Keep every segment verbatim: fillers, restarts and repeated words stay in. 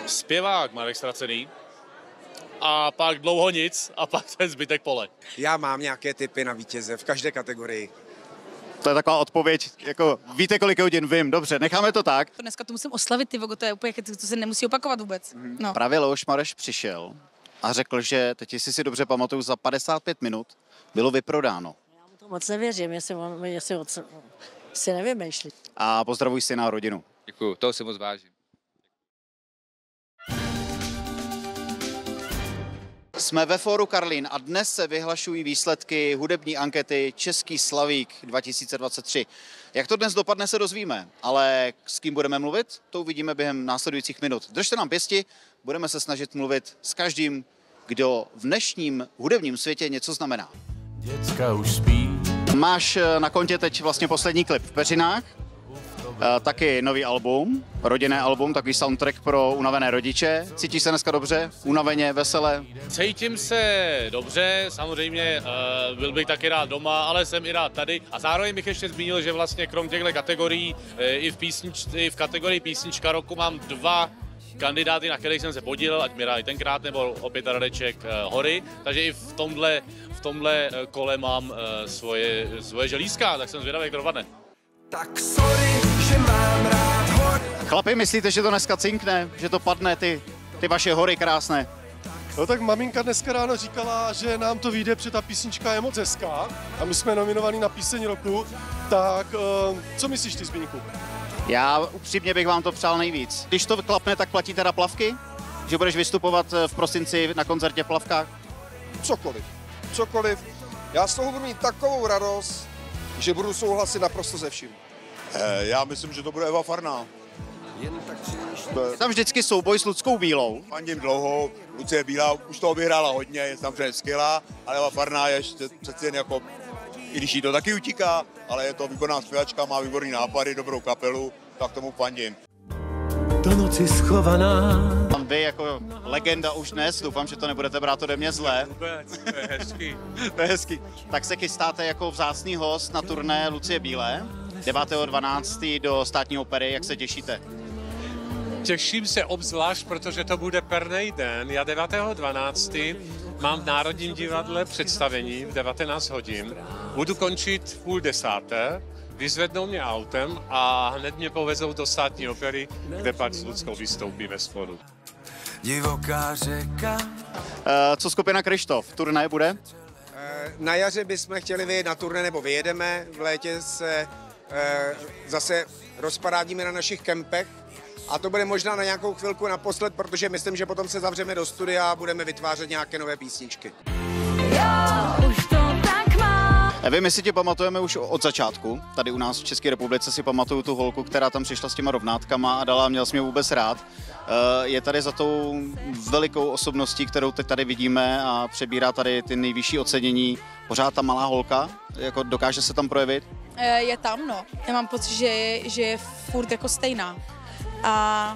Zpěvák Marek Ztracený a pak dlouho nic a pak ten zbytek pole. Já mám nějaké tipy na vítěze v každé kategorii. To je taková odpověď, jako víte, kolik hodin vím, dobře, necháme to tak. To dneska to musím oslavit, ty vogo, to je úplně, to se nemusí opakovat vůbec. No. Právě Leoš Mareš přišel a řekl, že, teď jestli si dobře pamatuju, za padesát pět minut bylo vyprodáno. Já mu to moc nevěřím, jestli, on, jestli on, si nevymýšlí. A pozdravuj syna a rodinu. Děkuju, toho si moc vážím. Jsme ve Fóru Karlín a dnes se vyhlašují výsledky hudební ankety Český slavík dva tisíce dvacet tři. Jak to dnes dopadne, se dozvíme, ale s kým budeme mluvit, to uvidíme během následujících minut. Držte nám pěsti, budeme se snažit mluvit s každým, kdo v dnešním hudebním světě něco znamená. Děcka už spí. Máš na kontě teď vlastně poslední klip v peřinách, taky nový album, rodinné album, takový soundtrack pro unavené rodiče. Cítíš se dneska dobře, unaveně, vesele? Cítím se dobře, samozřejmě uh, byl bych taky rád doma, ale jsem i rád tady. A zároveň bych ještě zmínil, že vlastně krom těchto kategorií uh, i, v písnič, i v kategorii písnička roku mám dva kandidáty, na kterých jsem se podílel, ať mi rádi tenkrát nebo opět Radeček uh, Hory, takže i v tomhle, v tomhle kole mám uh, svoje, svoje želízka, tak jsem zvědavý, jak to dopadne. Tak sorry, že mám rád hory. Chlapi, myslíte, že to dneska cinkne, že to padne, ty, ty vaše hory krásné? No tak maminka dneska ráno říkala, že nám to vyjde, protože ta písnička je moc hezká a my jsme nominovaní na píseň roku, tak uh, co myslíš ty, Zbyňku? Já upřímně bych vám to přál nejvíc. Když to klapne, tak platí teda Plavky? Že budeš vystupovat v prosinci na koncertě v Plavkách? Cokoliv, cokoliv. Já z toho budu mít takovou radost, že budu souhlasit naprosto se vším. Eh, já myslím, že to bude Eva Farná. Je tam vždycky souboj s Luckou Bílou. Fandím dlouho, Lucie Bílá už toho vyhrála hodně, je tam všem skvělá, ale Eva Farná je přeci jen jako, i když jí to taky utíká, ale je to výborná zpěvačka, má výborný nápady, dobrou kapelu, tak tomu fandím. Do noci schovaná. Vy jako legenda už dnes, doufám, že to nebudete brát ode mě zle. Vůbec, to je hezký. To je hezký. Tak se chystáte jako vzácný host na turné Lucie Bílé, devátého dvanáctého do Státní opery, jak se těšíte? Těším se obzvlášť, protože to bude pernej den. Já devátého dvanáctého mám v Národním divadle představení v devatenáct hodin. Budu končit v půl desáté. Vyzvednou mě autem a hned mě povezou do Státní opery, kde pak s Luckou vystoupíme spolu. Divoká řeka. E, co skupina Kryštof? Turné bude? E, na jaře bychom chtěli vyjet na turné, nebo vyjedeme. V létě se e, zase rozparádíme na našich kempech. A to bude možná na nějakou chvilku naposled, protože myslím, že potom se zavřeme do studia a budeme vytvářet nějaké nové písničky. Jo, už to tak má. Vy, my si tě pamatujeme už od začátku. Tady u nás v České republice si pamatuju tu holku, která tam přišla s těma rovnátkama a dala, měl jsi mě vůbec rád. Je tady za tou velikou osobností, kterou teď tady vidíme a přebírá tady ty nejvyšší ocenění. Pořád ta malá holka, jako dokáže se tam projevit? Je tam, no. Já mám pocit, že je, že je furt jako stejná. A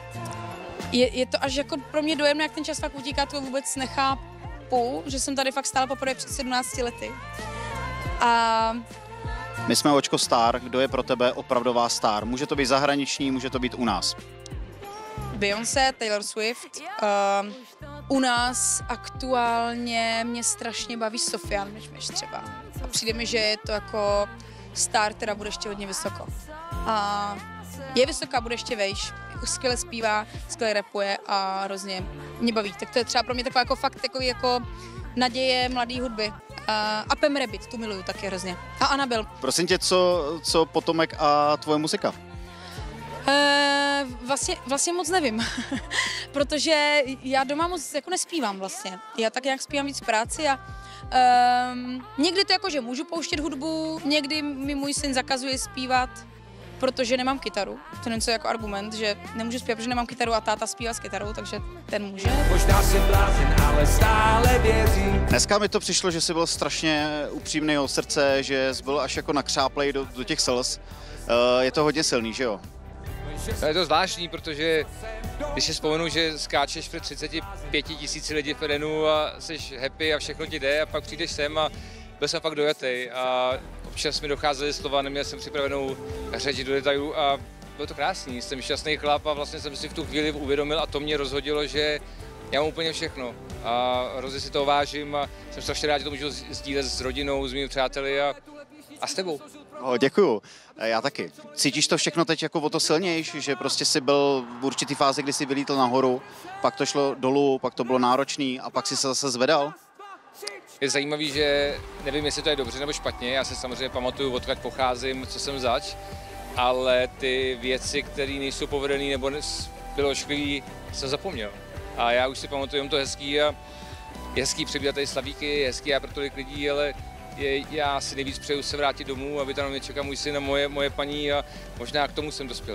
je, je to až jako pro mě dojemné, jak ten čas fakt utíká, to vůbec nechápu, že jsem tady fakt stála poprvé před sedmnácti lety. A... My jsme očko star, kdo je pro tebe opravdová star? Může to být zahraniční, může to být u nás. Beyoncé, Taylor Swift. Uh, u nás aktuálně mě strašně baví Sofia Myš třeba. A přijde mi, že je to jako star, která bude ještě hodně vysoko. A je vysoká, bude ještě vejš. Skvěle zpívá, skvěle rapuje a hrozně mě baví. Tak to je třeba pro mě taková jako fakt takový jako naděje mladý hudby. A Pam Rabbit, tu miluju taky hrozně. A Anabel. Prosím tě, co, co Potomek a tvoje muzika? E, vlastně, vlastně moc nevím, protože já doma moc jako nespívám vlastně. Já tak nějak zpívám víc v práci a um, někdy to jako, že můžu pouštět hudbu, někdy mi můj syn zakazuje zpívat, protože nemám kytaru. To není co jako argument, že nemůžu zpívat, protože nemám kytaru a táta zpívá s kytarou, takže ten může. Možná jsem blázen, ale stále věřím. Dneska mi to přišlo, že jsi byl strašně upřímný od srdce, že jsi byl až jako nakřáplej do, do těch slz. Uh, je to hodně silný, že jo? To je to zvláštní, protože když si vzpomenu, že skáčeš před třiceti pěti tisíci lidí v Edenu a jsi happy a všechno ti jde a pak přijdeš sem a byl jsem fakt dojatý a občas mi docházely slova, neměl jsem připravenou řeč do detailů a bylo to krásný, jsem šťastný chlap a vlastně jsem si v tu chvíli uvědomil a to mě rozhodilo, že já mám úplně všechno a hrozně si toho vážím a jsem strašně rád, že to můžu sdílet s rodinou, s mými přáteli a, a s tebou. O, děkuju, já taky. Cítíš to všechno teď jako o to silnější, že prostě jsi byl v určitý fázi, kdy jsi vylítl nahoru, pak to šlo dolů, pak to bylo náročný a pak si se zase zvedal? Je zajímavý, že nevím, jestli to je dobře nebo špatně, já se samozřejmě pamatuju, odkud pocházím, co jsem zač, ale ty věci, které nejsou povedené nebo bylo ošklivý, jsem zapomněl. A já už si pamatuju jenom to hezký a je hezký přebírat tady slavíky, je hezký a pro tolik lidí, ale je, já si nejvíc přeju se vrátit domů, aby tam mě čeká můj syn a moje, moje paní a možná k tomu jsem dospěl.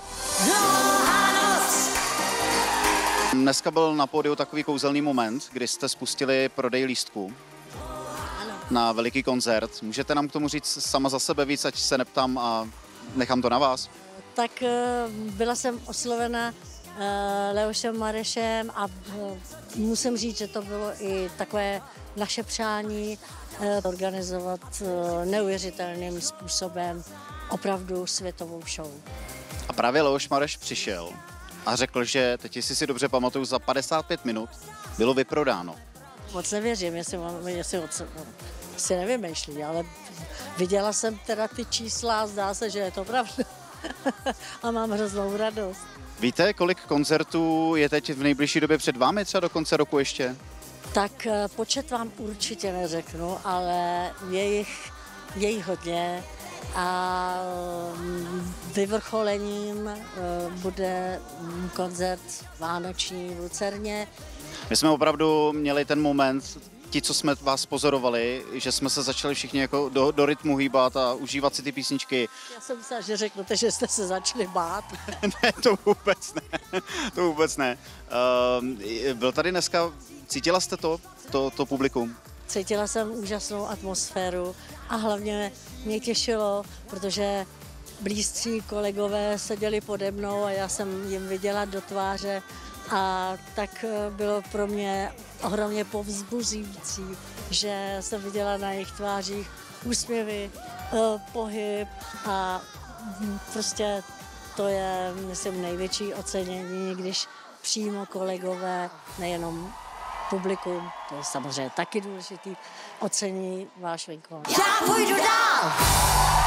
Dneska byl na pódiu takový kouzelný moment, kdy jste spustili prodej lístků na veliký koncert. Můžete nám k tomu říct sama za sebe víc, ať se neptám a nechám to na vás? Tak byla jsem oslovena Leošem Marešem a musím říct, že to bylo i takové naše přání organizovat neuvěřitelným způsobem opravdu světovou show. A právě Leoš Mareš přišel a řekl, že, teď jestli si dobře pamatuju, za padesát pět minut bylo vyprodáno. Moc nevěřím, jestli, jestli moc, si nevymýšlí, ale viděla jsem teda ty čísla a zdá se, že je to pravda. A mám hroznou radost. Víte, kolik koncertů je teď v nejbližší době před vámi, třeba do konce roku ještě? Tak počet vám určitě neřeknu, ale je jich, je jich hodně a vyvrcholením bude koncert vánoční v Lucerně. My jsme opravdu měli ten moment, ti, co jsme vás pozorovali, že jsme se začali všichni jako do, do rytmu hýbat a užívat si ty písničky. Já jsem myslela, že řeknete, že jste se začali bát. Ne, to vůbec ne. To vůbec ne. Uh, byl tady dneska, cítila jste to, to, to publikum? Cítila jsem úžasnou atmosféru a hlavně mě těšilo, protože blízcí kolegové seděli pode mnou a já jsem jim viděla do tváře a tak bylo pro mě ohromně povzbuzující, že jsem viděla na jejich tvářích úsměvy, pohyb a prostě to je, myslím, největší ocenění, když přímo kolegové, nejenom publikum, to je samozřejmě taky důležitý, ocení váš výkon. Já půjdu dál!